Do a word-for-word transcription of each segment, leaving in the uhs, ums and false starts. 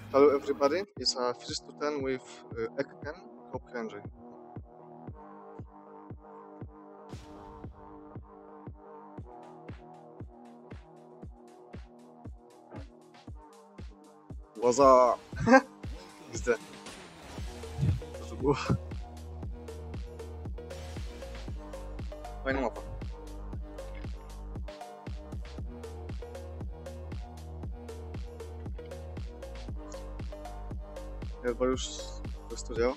Hello everybody, it's a first to ten with uh, Ekken. Hope you enjoy. What's up? Gdzie? Co to było? Fajna mapa. Chyba już to działa.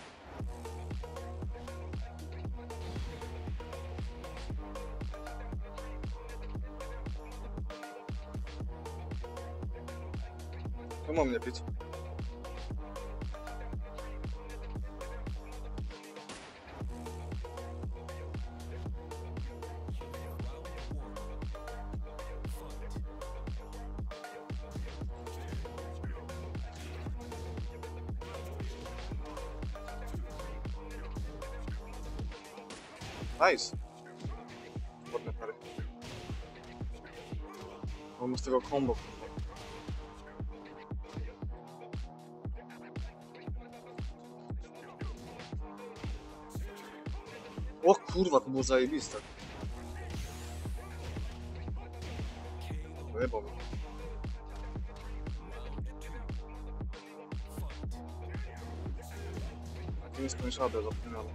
To mam nie pić. Nice. Ładne pary. Mamy z tego combo. O kurwa, to było zajebiste. Wyjebał mnie. To nie skończone, zapomniałem.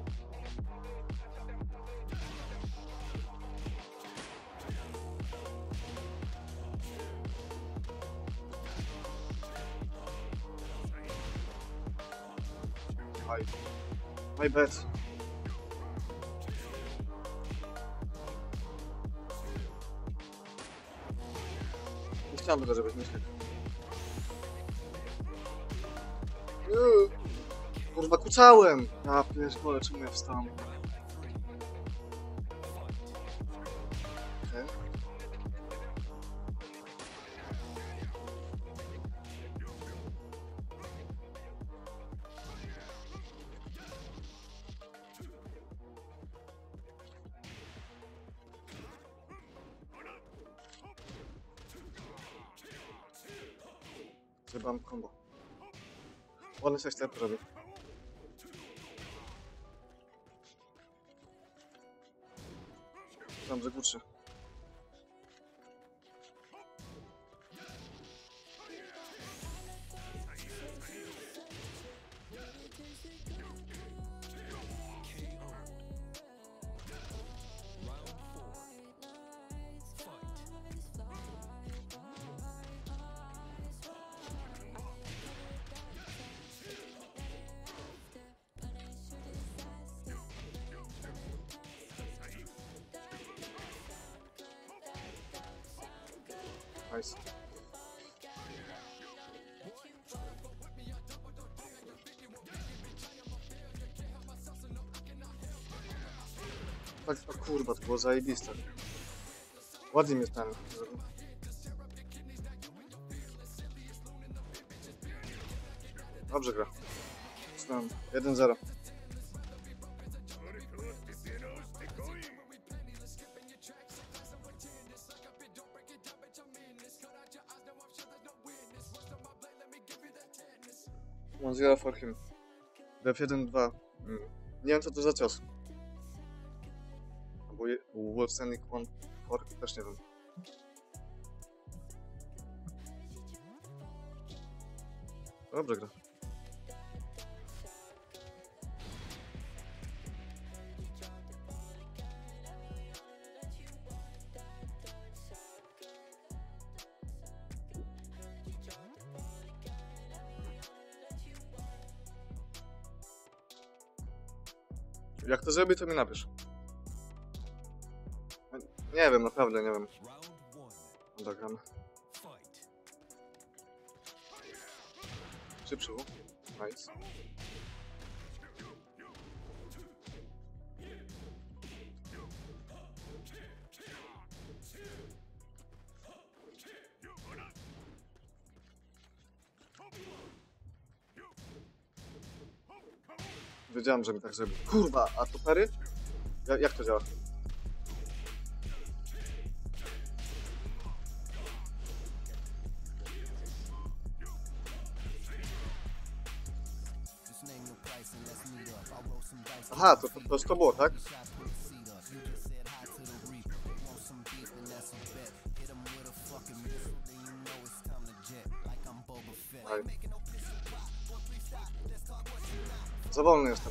My, my bad. Nie chciałem tego, żebyś myślał. Kurwa, kucałem! Ja pierdolę, czemu ja wstałem? Okay. Zjebałem combo. Ładny sześć step robię. Tam zaguczy. Nice. Tak, o kurwa, to było zajebiste. Ładnie mnie ten zrobił. Dobrze gra. Znam. jeden zero. one zero for him. D F jeden dwa. Mm. Nie wiem co to za cios. Albo Wolfstenic one four, też nie wiem. Dobrze gra. Jak to zrobi, to mi napisz. Nie wiem, naprawdę nie wiem. Dogram. Szybszy. Nice. Wiedziałem, że mi tak zrobi. Kurwa, a to pery? Ja, jak to działa? Aha, to, to, to, to było, tak? Aj. Za wolny jestem.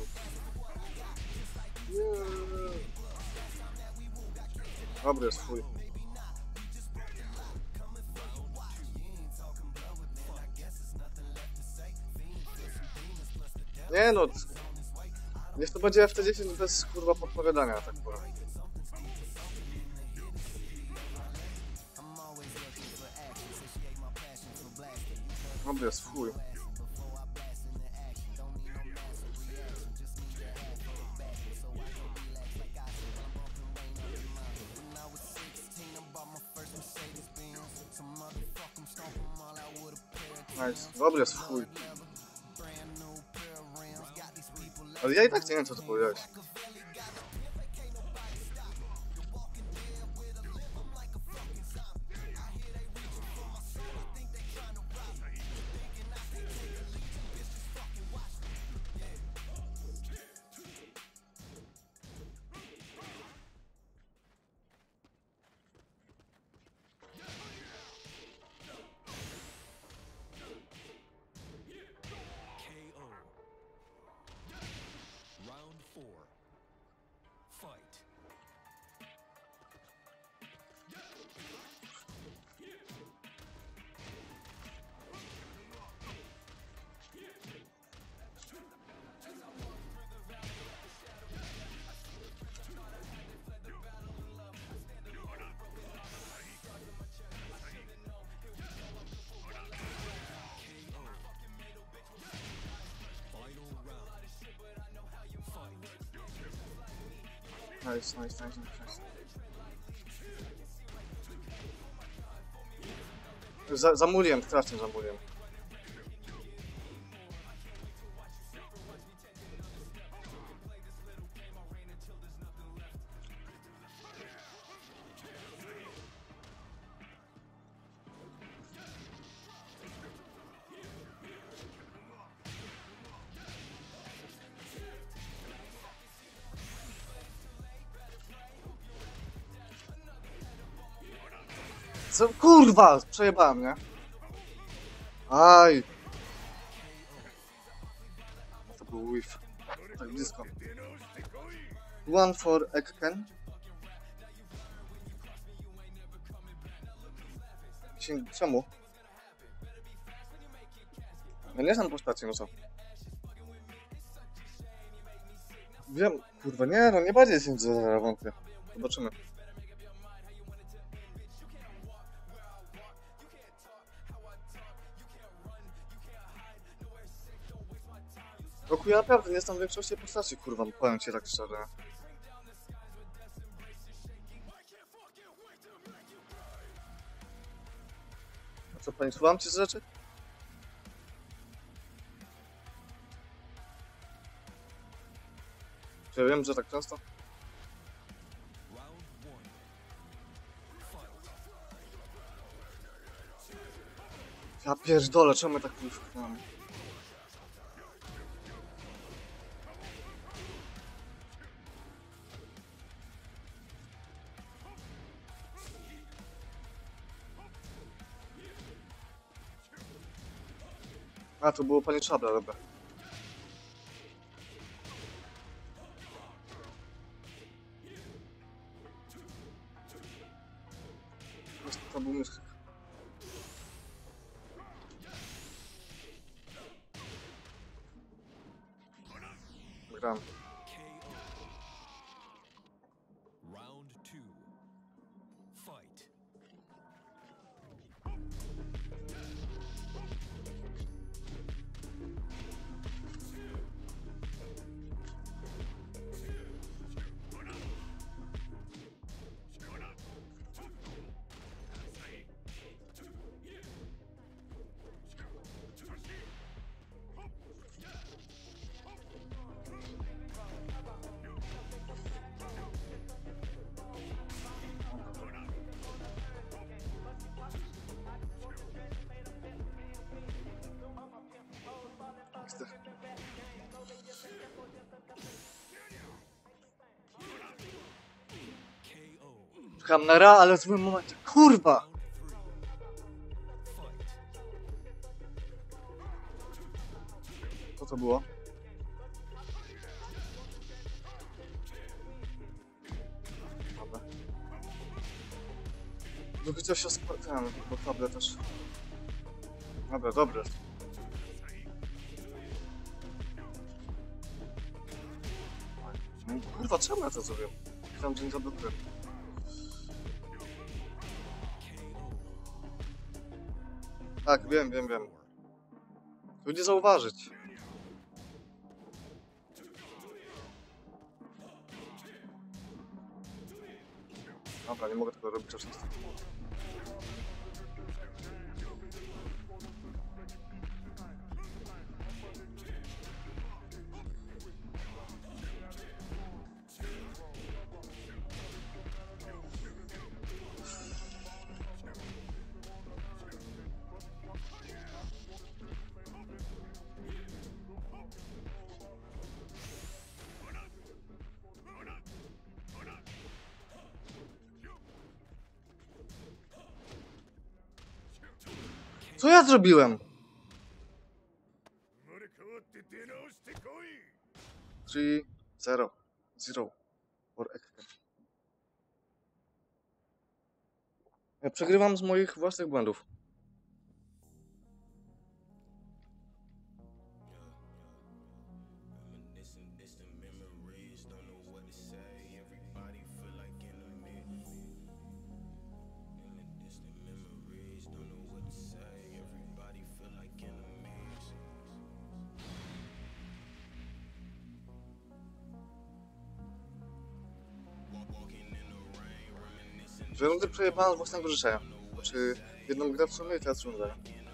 Dobry jest chuj. Nie no, niech to będzie F T dziesięć bez kurwa podpowiadania, tak powiem. Dobry jest chuj. Nice. Dobry jest chuj. Ale ja i tak nie wiem, co ty powiedziałeś. Nice, nice, nice, nice. Za, zamuliłem, strasznie zamuliłem. Co? Kurwa! Przejebałem, nie? Aj! To był whiff. Tak blisko. One for Ekken. Czemu? Ja nie znam postaci, no co? Wiem, kurwa, nie no, nie bardziej się za wątpię. Zobaczymy. Roku, ja naprawdę nie znam większości postaci, kurwa, powiem ci tak szczerze. A co, pani, słucham ci z rzeczy? Czy ja wiem, że tak często? Ja pierdolę, czemu my tak wkurwamy? A, to było pani Czabra, dobra. To był myszka. Gram. Czekam na Ra, ale w złym momencie. Kurwa! Co to było? Dobra. Zrobić coś o ten, bo tablet też. Dobra, dobra. No, kurwa, czemu ja to zrobię? Myślałem, że nie zablokuję. Tak, wiem, wiem, wiem. Tu nie zauważyć. Dobra, nie mogę tego robić oczywiście. Co ja zrobiłem? trzy, zero, zero. Ja przegrywam z moich własnych błędów. Dwie rundy przejebałem z własnego życzenia. Znaczy, jedną grę w sumie i teraz rundę.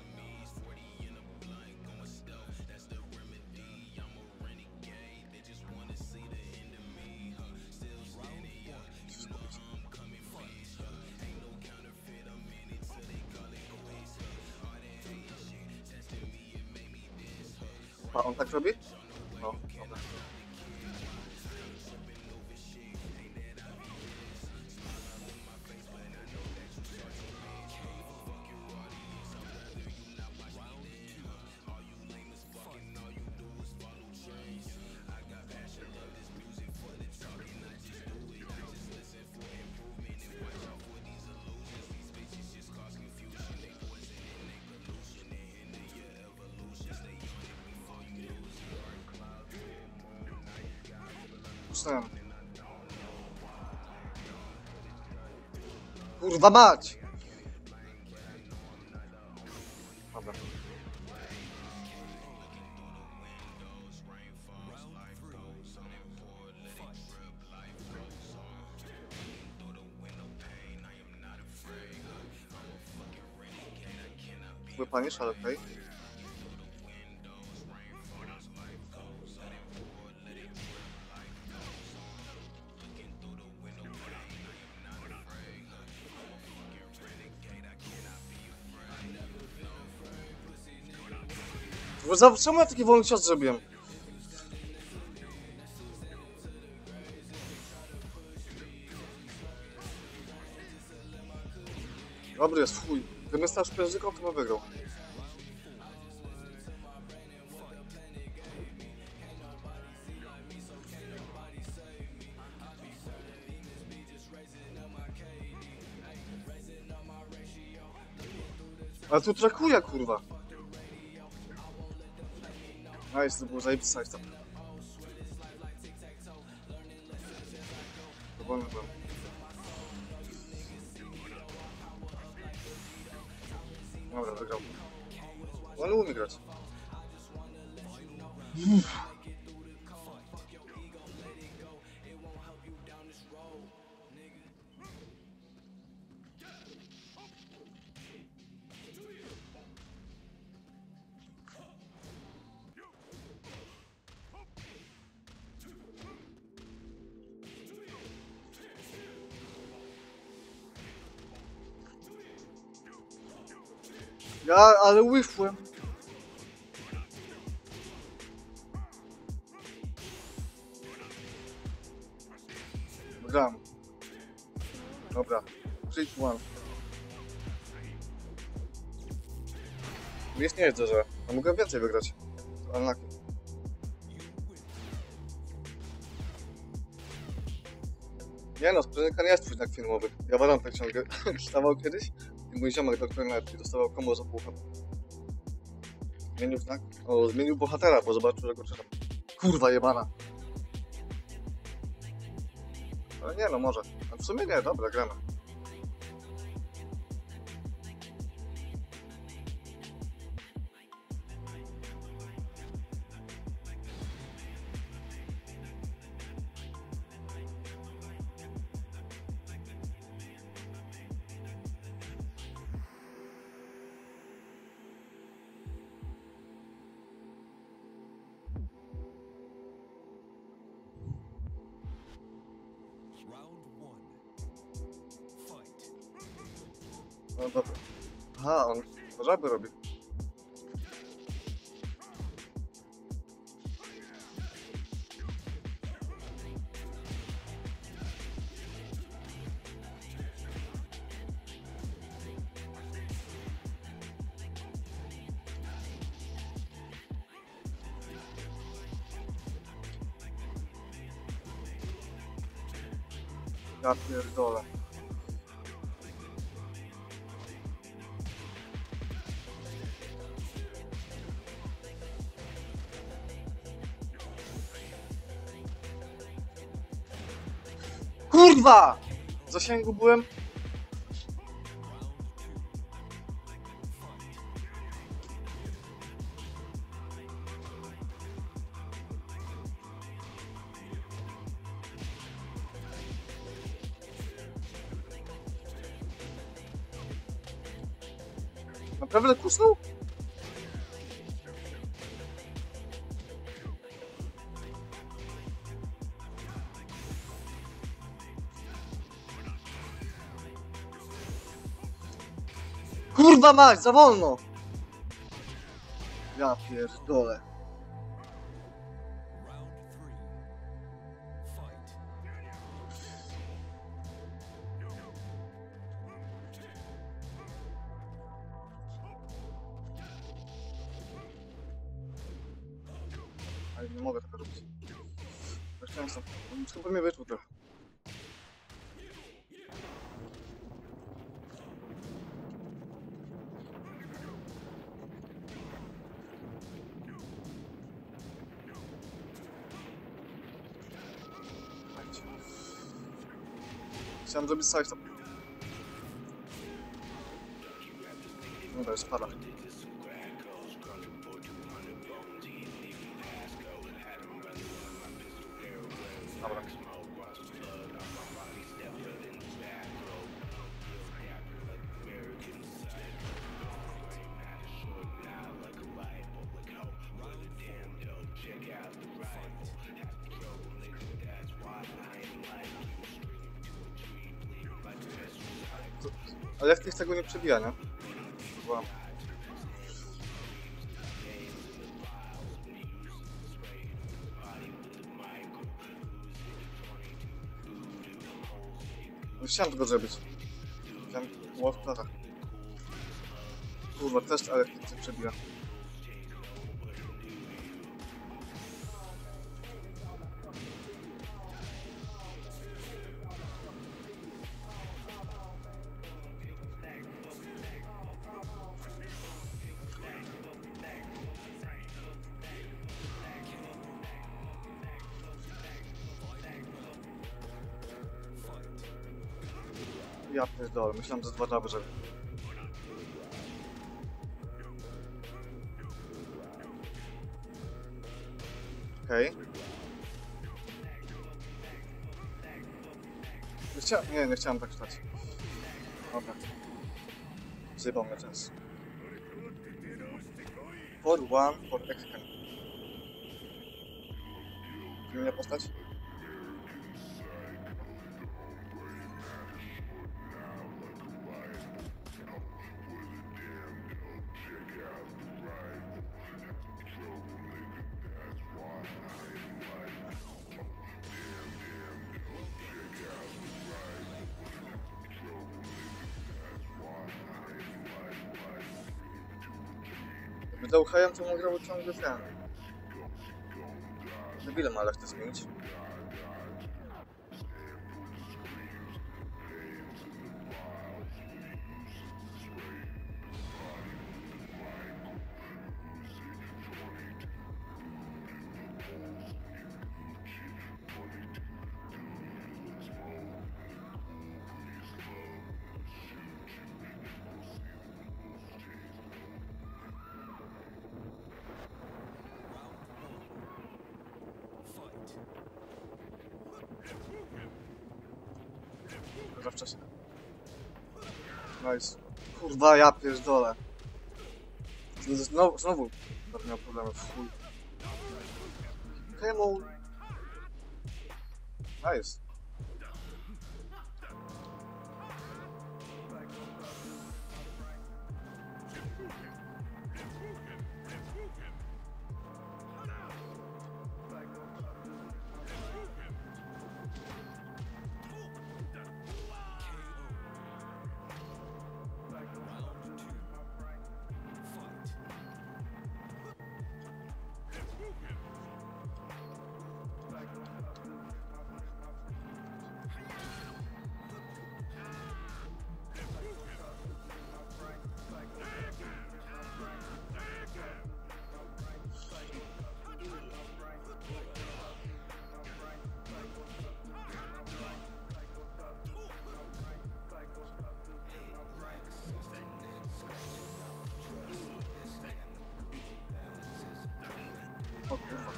A on tak robi? No, dobra. Puszczałem. Kurwa mać! Dobra. Wypanisz, ale okej. Okay. Bo za, czemu ja taki wolny cios zrobiłem? Dobry jest, fuj. Gdybym stał szpiężyką, to bym wygrał. Ale tu trakuje, kurwa. Nice, to było zajebiste tam. Powolny byłem. Dobra, wygrał. Ale umie grać. Uff. Ja, ale łyfłem. Gram. Dobra. trzy, one. Jest nie jeżdżę, że a mogę więcej wygrać. Ale nie no, sprzedażka nie jest twój znak filmowy. Ja warantek ciągle stawał kiedyś i mój ziomek doktor Nerfi dostawał kombo za pół H P. Zmienił znak? O, zmienił bohatera, bo zobaczył, że go czytam. Kurwa jebana. Ale nie no, może. A w sumie nie, dobra, gramy. No dobra. Aha, on żaby robi. Ja pierdolę. Kurwa! W zasięgu byłem. Naprawdę kusnął? Kurwa mać, za wolno! Ja pierdolę. Ale nie mogę tego robić. Już często. Chyba mnie wyczuł trochę. Chciałem zrobić sajta. No to już spada. Dobra. Ale jak tych tego nie przebija, nie? Wow. No chciałem tego zrobić. Chciałem było w klatach. Kurwa, też ale jak przebija. Ja pierdolę, myślałem, że dwa daby, żeby... Okej. Okay. Nie chciałem, nie, nie chciałem tak stać. Dobra. Zjebał mnie czas. For one, for X-Ken. Inna postać? Wydał hajem, to mu grał ciągle ten. Debilem, ale chcę zmienić. Za wcześnie. Nice. Kurwa, ja pierdolę. Znowu, znowu będę miał problemy w chuj. Czemu? Nice. O kurwa.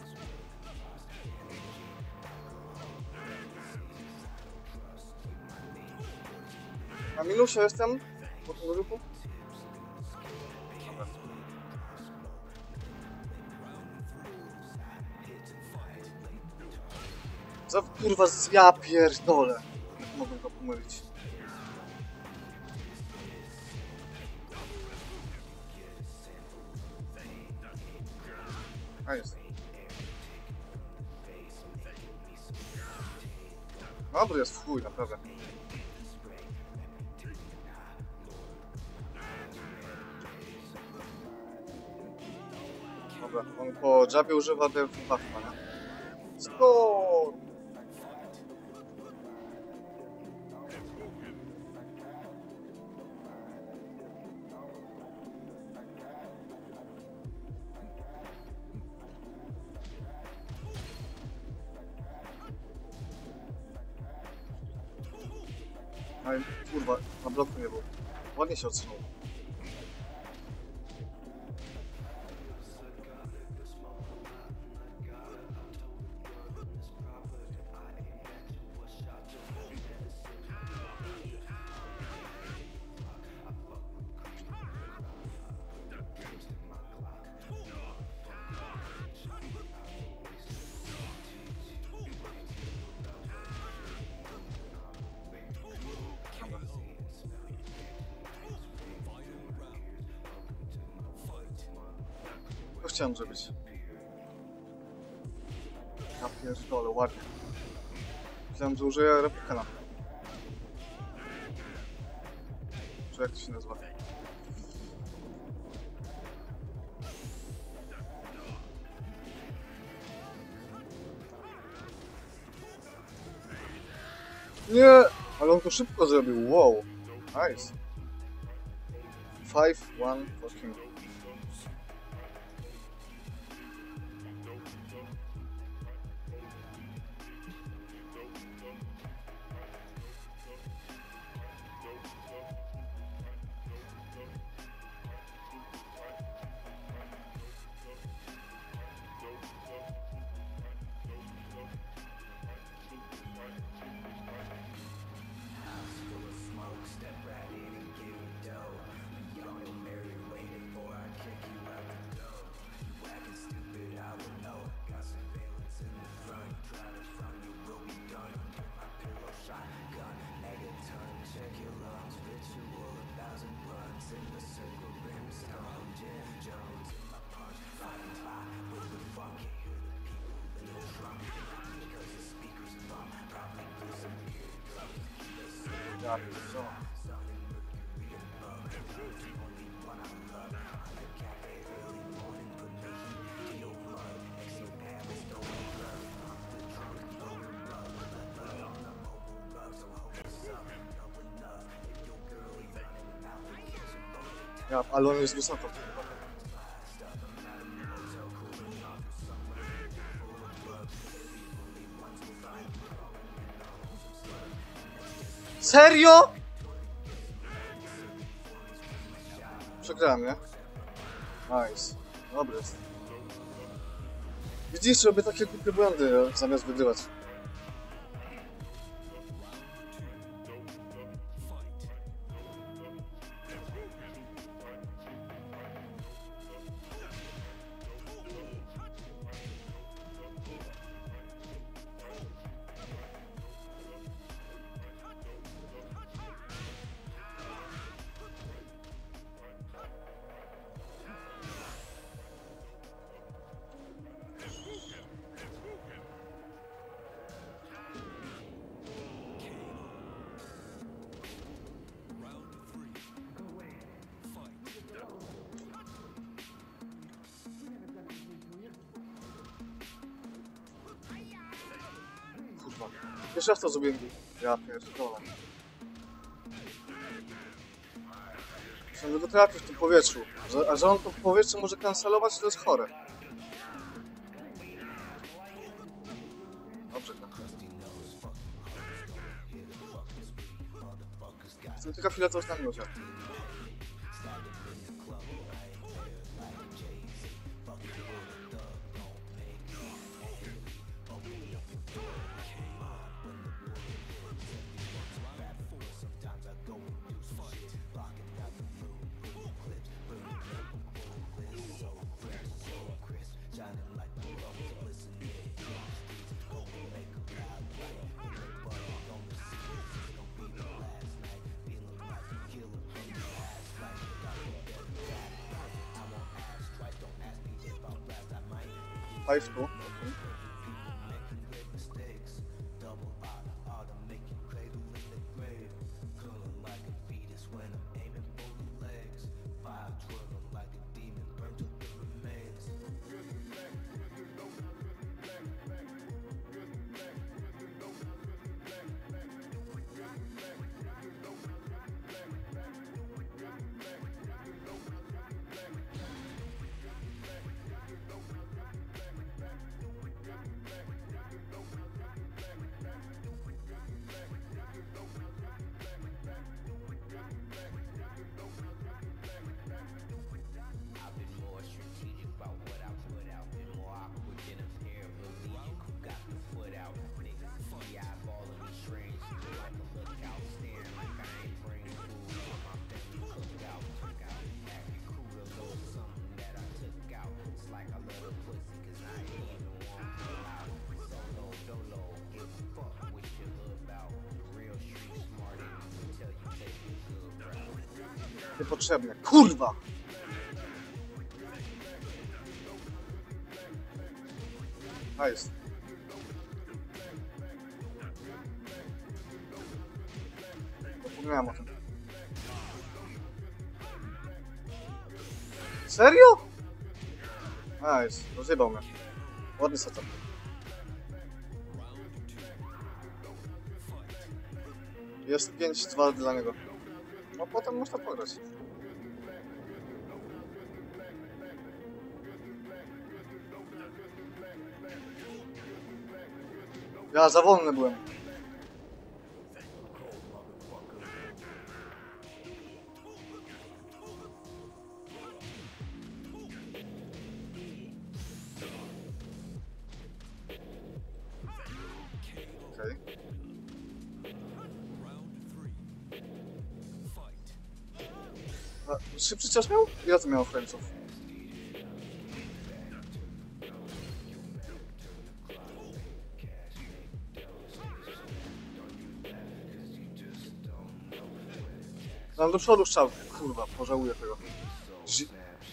Na minusie jestem po tym ruchu. Za kurwa z ja pierdolę. Jak mogłem go pomylić. A jest. Dobry jest w chuj, naprawdę. Dobra, on po jabie używa delfin buffa, nie? Skor! Aj, kurwa, na bloku nie był. Ładnie się odsunął. To chciałem zrobić. Ja pierdolę, ładnie. Myślałem, że użyję replikana. Czy jak to się nazywa? Nie! Ale on to szybko zrobił, wow. Nice. five one for King. Ja pierdolę. Ja, ale on jest wysoko, kurwa. Serio? Przegrałem, nie? Nice. Dobry jest. Widzisz, robię takie głupie błędy, zamiast wygrywać. Kurwa. Jeszcze raz to zrobiłem. Ja pierdolę. Chcę go trafić w tym powietrzu. Że, a że on to powietrze może kancelować, to jest chore. Dobrze. Chcę tylko chwilę coś na minucie. Five two. Okay. Niepotrzebne. Kurwa! A jest. Zapomniałem o tym. Serio? A jest. Rozjebał mnie. Ładny setup. Jest pięć dwa dla niego. No potem można pograć. Ja za wolny byłem. Okej. A szybszy czas miał? Ile to miało frame'ów? Mam do przodu strzał. Kurwa, pożałuję tego. Zi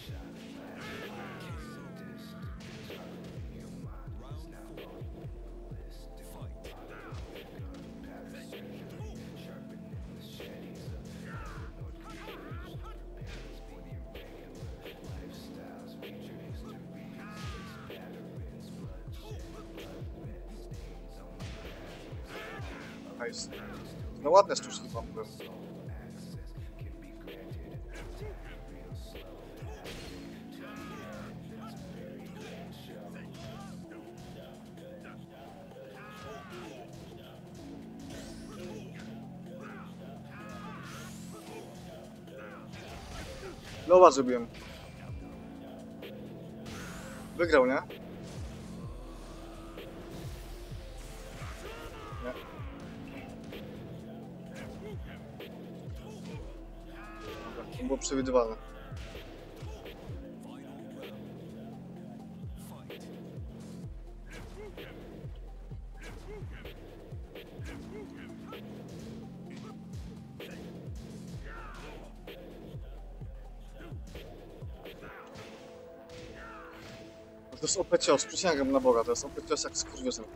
Nice. No ładne sztuczki wam były. Lowa zrobiłem. Wygrał, nie? Nie. Dobra, to było przewidywalne. To jest O P cios, przysięgam na Boga, to jest O P cios jak skurwysem.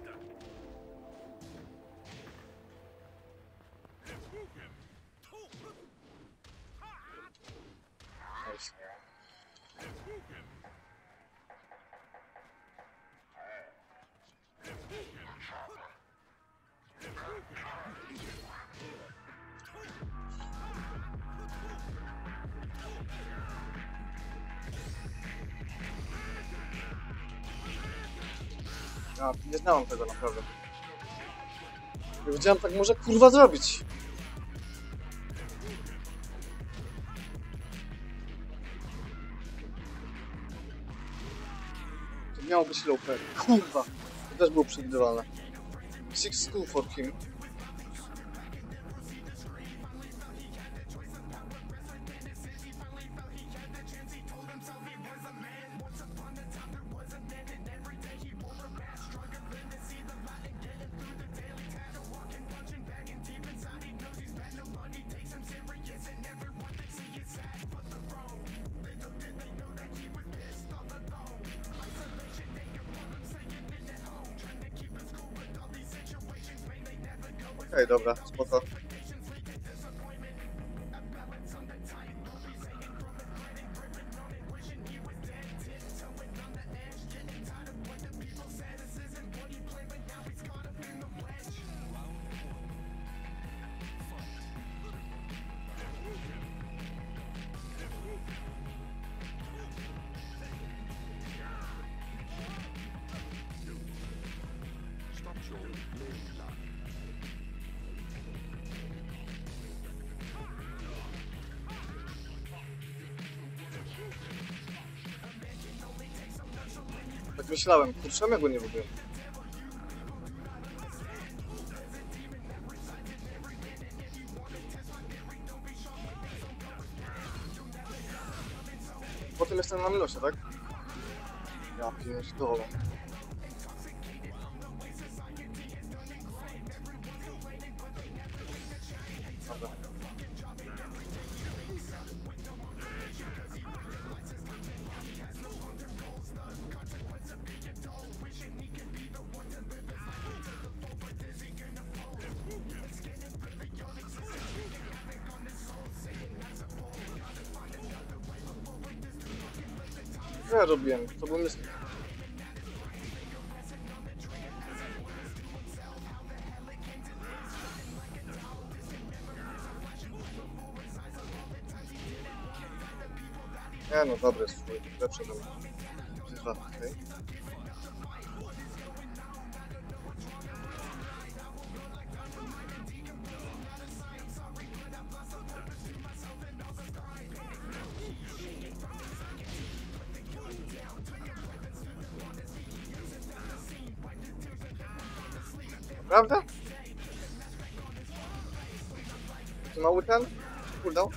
Nice. Ja nie znałem tego naprawdę. Nie wiedziałem, tak może kurwa zrobić. To miało być low play. Kurwa. To też było przewidywalne. Six school for him. Okej, okay, dobra, spoko. Tak myślałem, kurczę, ja go nie lubię. Potem jestem na minusie, tak? Ja pierdolę. Dobra. Co ja robiłem? To był myśl. Nie no, dobry jest swój, lepszy do mnie. Dwa, okej. Prawda? To mały ten? Cooldown?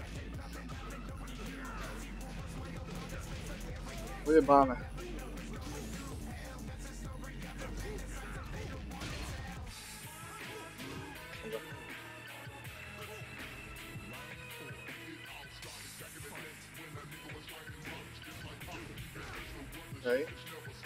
Pojebane. Okej. Okay.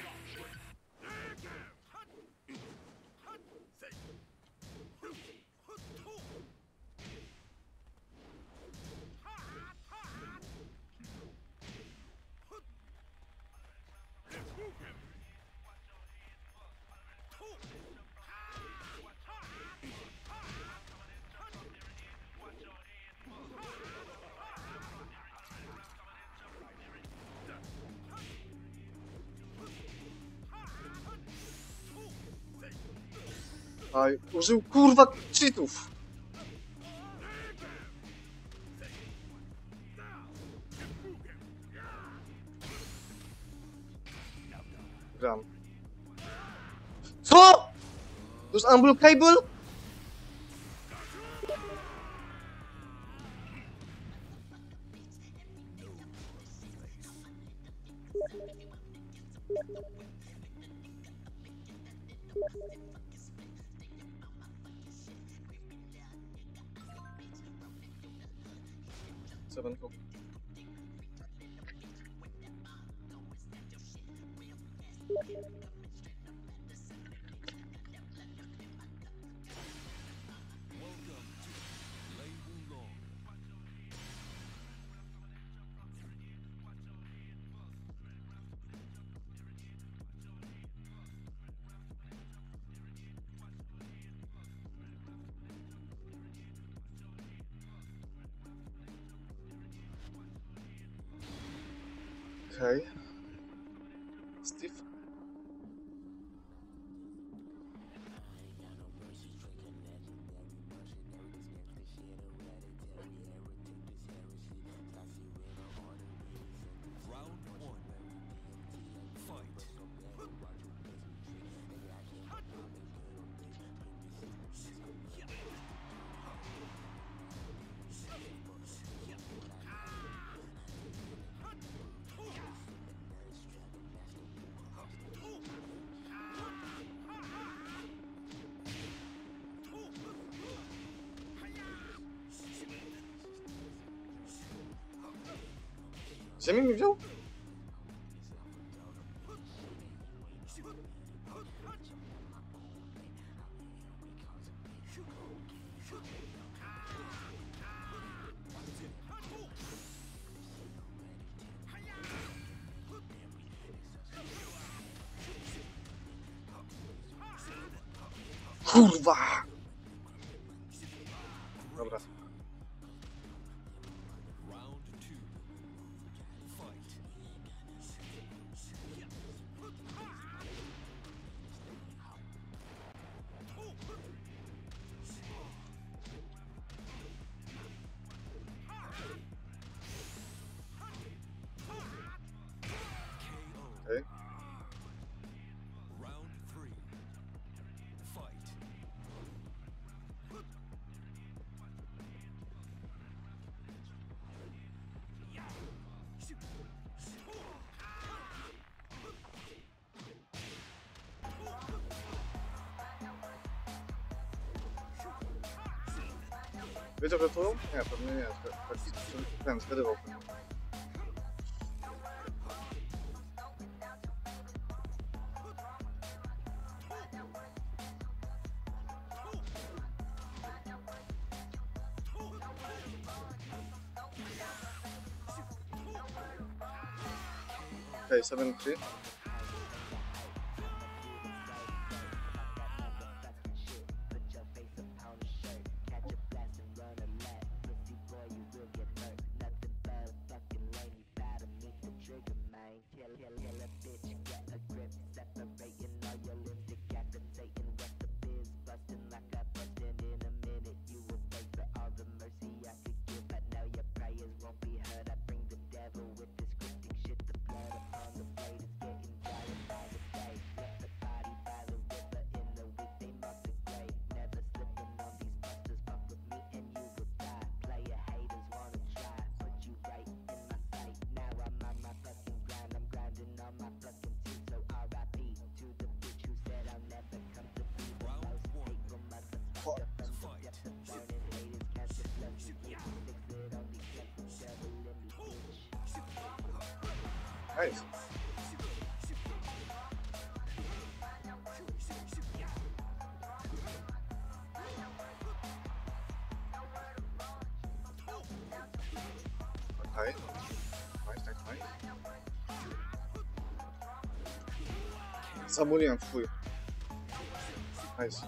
Aj, użył kurwa cheatów! Gram. Co?! To jest unblockable?! Seven hook. Okej. Okay. Steve. Ziemi mi wziął? Kurwa! Dobra. Okay. Wiedział, że to? Nie, pewnie nie. Praktycznie ten zgadywał. Okay, seven three. Nice. Okay. Nice, nice, nice. Zamuliłem w chuj. Nice.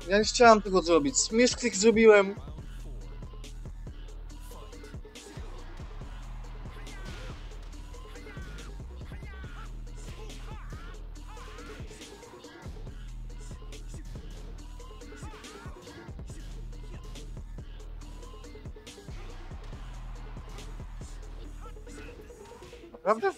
Ja nie chciałem tego zrobić. Misklik zrobiłem. Naprawdę?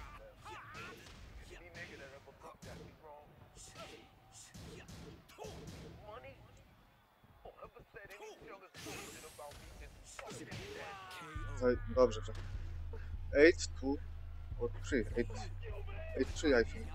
Dobrze, że. eight, two, or three. eight, eight, three, I think.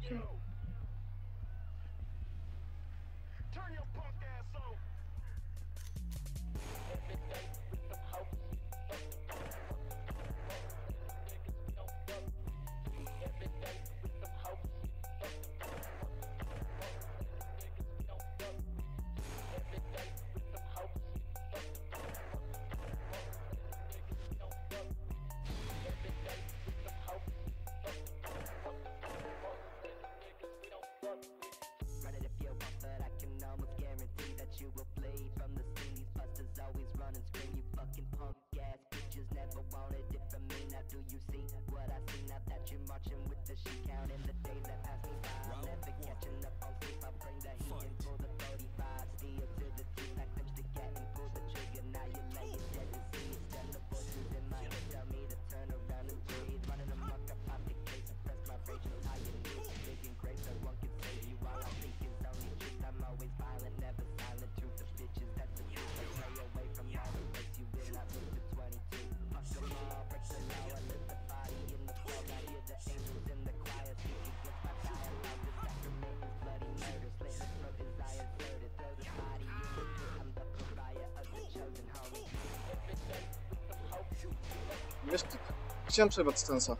Wiesz, chciałem przerwać stansa.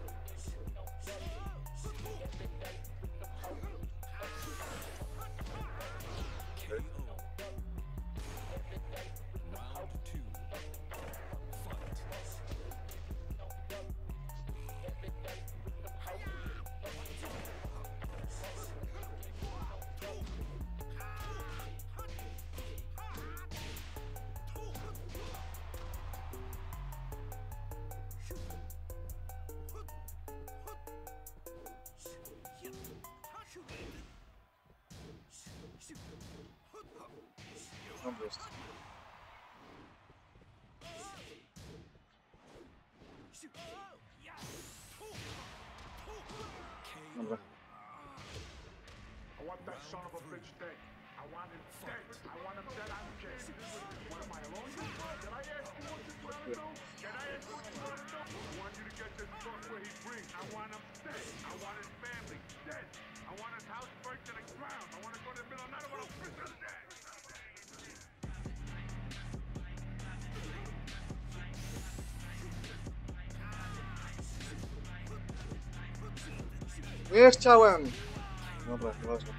Tam jest. Dobra. Nie chciałem! Dobra, nieważne.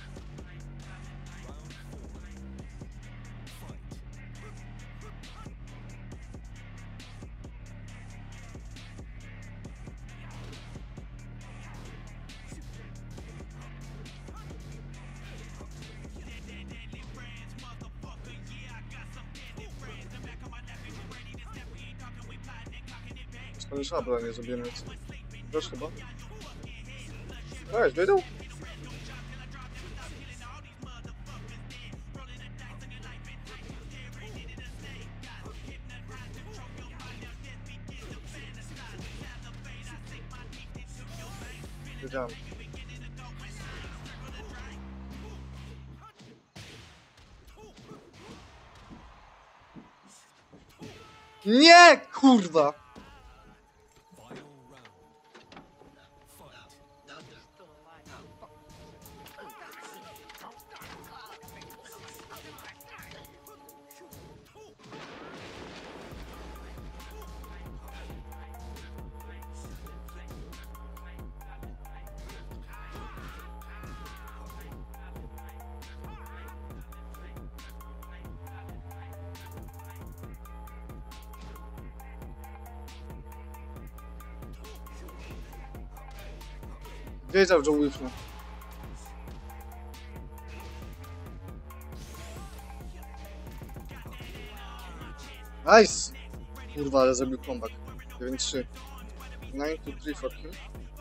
To szabla nie zrobimy. Wiesz chyba? Weź, wiedział? Wiedziałem. Nie, kurwa! Wiedział, że łysnął. Nice! Kurwa, ale zrobił comeback. dziewięć trzy. nine to three for him.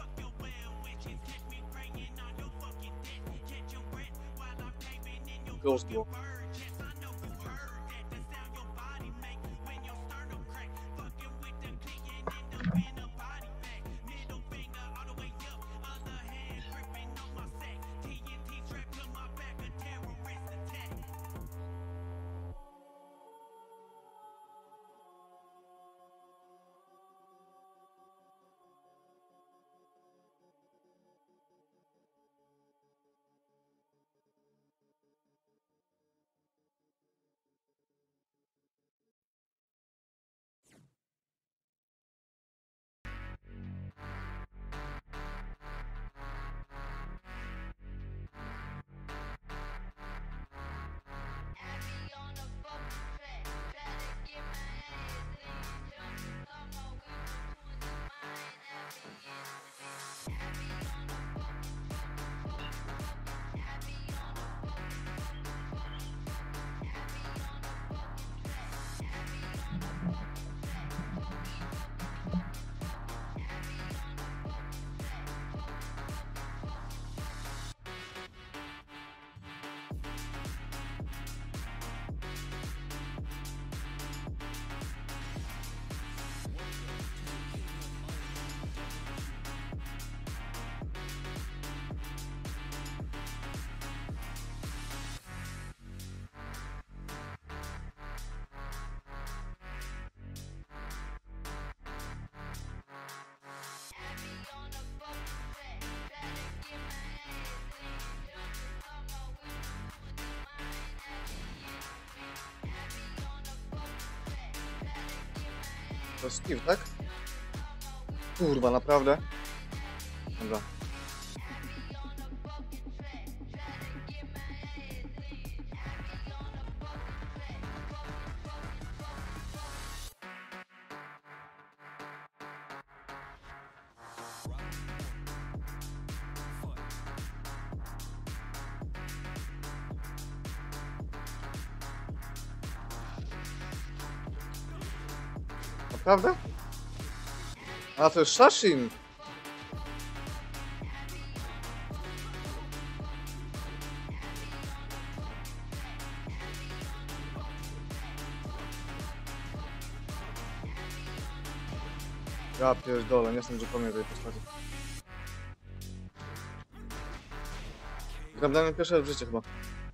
Ghost blow. To jest Steve, tak? Kurwa, naprawdę? Dobra. Naprawdę? A to jest Shashin! Ja pierdolę, nie sądzę, że pamiętam tej postaci. Gram dla mnie pierwszy raz w życiu chyba.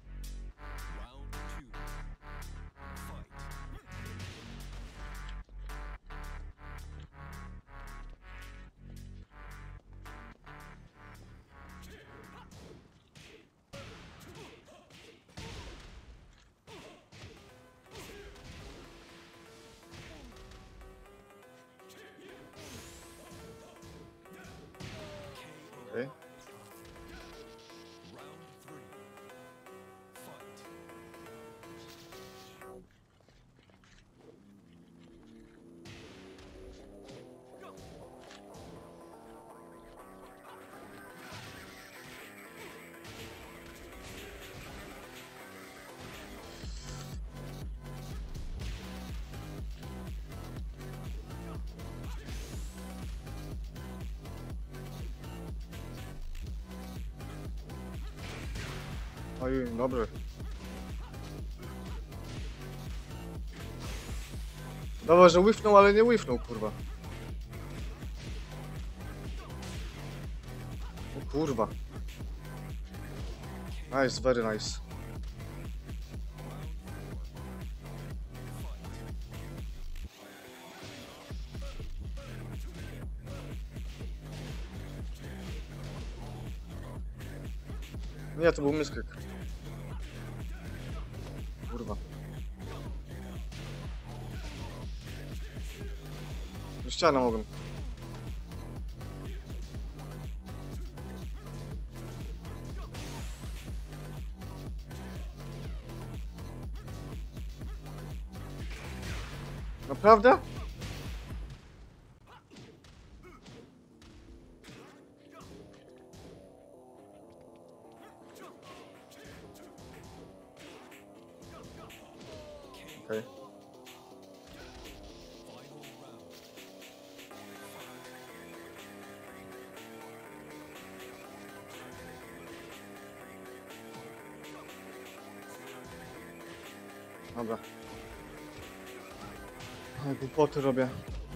Okay. Oj, dobry. Dobra, że whiffnął, ale nie whiffnął, kurwa. O kurwa. Nice, very nice. Nie, to był myskek. Kurwa. Ścianę mogłem. Naprawdę? Okej. Okay. Dobra. Ale głupoty robię.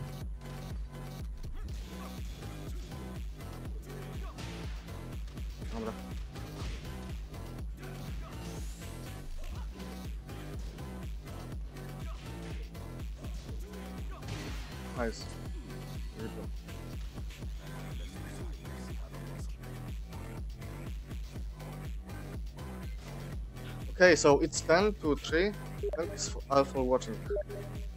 Dobra. Nice. Okay, so it's ten to three. Thanks for, all for watching.